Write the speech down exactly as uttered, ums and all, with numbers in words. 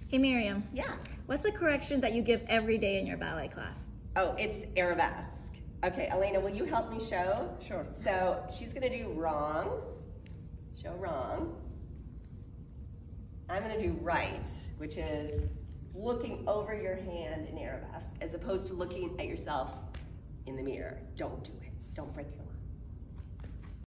Hey Miriam. Yeah. What's a correction that you give every day in your ballet class? Oh, it's Arabesque. Okay, Elena, will you help me show? Sure. So she's gonna do wrong, show wrong. I'm gonna do right, which is looking over your hand in Arabesque as opposed to looking at yourself in the mirror. Don't do it, don't break your